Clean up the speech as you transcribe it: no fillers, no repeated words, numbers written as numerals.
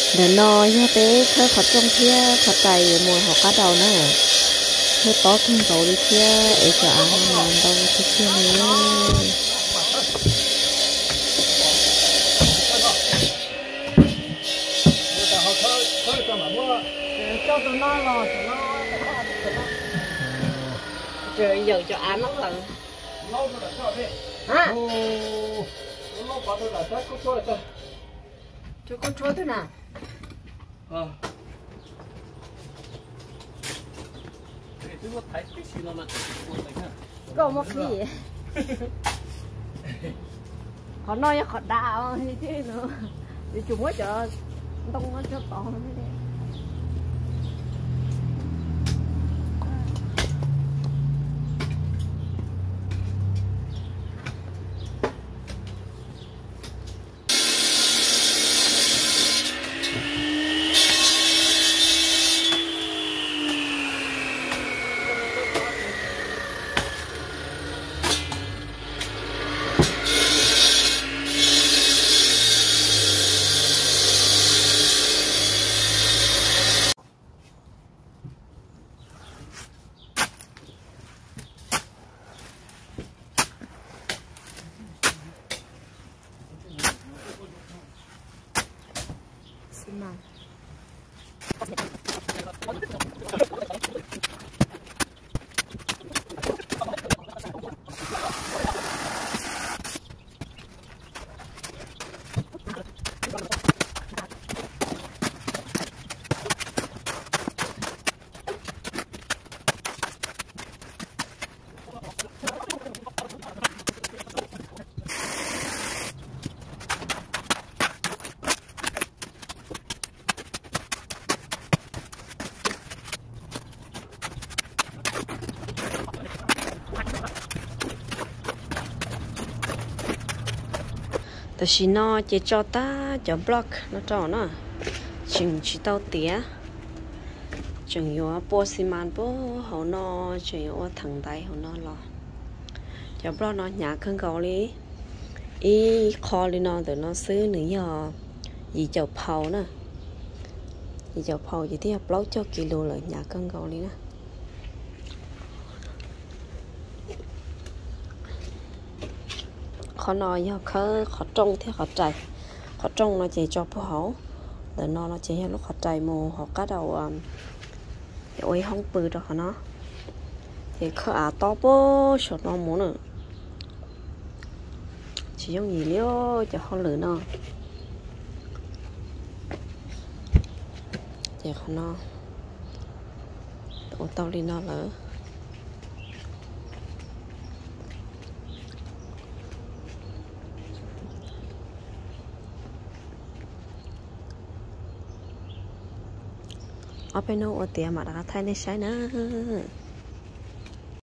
để no nhá bé khơi khó trong kia khó chạy mùa họ cá đầu nữa khơi to không cầu đi kia ấy cho ăn làm đâu thì kia nữa cho tụi nó lo tụi nó trời giờ cho ăn nó là hả cho con chua thế nào có một gì họ nói họ đào như thế nữa thì chúng mới chờ đông nó cho to nó thế tại vì nó chỉ cho ta cho block nó cho nó chừng chỉ tao tía chừng yếu bố xi măng bố họ nó chừng yếu thằng tay họ nó lo cho block nó nhà khăn gạo đi ý kho đi nó từ nó xứ nữa giờ gì chậu phao nè gì chậu phao gì thì block cho kilo là nhà khăn gạo đi nè khó nói nhau khó trông thế khó chạy khó trông nó chỉ cho phù hậu để nó chỉ lúc khó chạy mù họ cá đầu ôi không bự được nó thì khó to bố sốt nó muốn nữa chỉ giống gì liêu cho họ lử nó thì khó nó ô tao đi nó lỡ ở bên nó ở tiệm mà đã thay nên sai nữa